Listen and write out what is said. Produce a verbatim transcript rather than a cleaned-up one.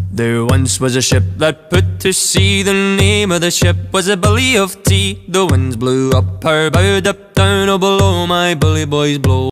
There once was a ship that put to sea. The name of the ship was a Billy of Tea. The winds blew up her bow, up down, oh below my bully boys blow.